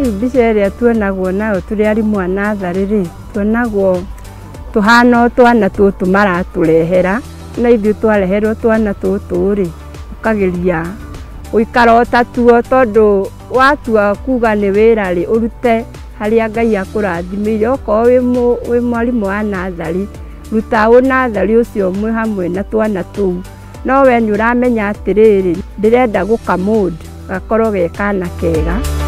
riu mbica ĩrĩa tuonagwo nayo tũrĩ arimũ a natharĩ rĩ, tuonagwo tuhana twana tũtũ maratũrehera, na ithuĩ twareherwo twana tũtũ rĩ, ũkageria gũikara ũtatuo, tondũ watua kuga nĩ wĩra rĩ, ũrute harĩa Ngai akũrathimĩire. Okorwo wĩ mwarimũ wa natharĩ, ruta ũnatharĩ ũcio mwĩ hamwe na twana tũu. No we nĩ ũramenya atĩrĩrĩ, ndĩrenda gũkamold gakorwo ge kana kega.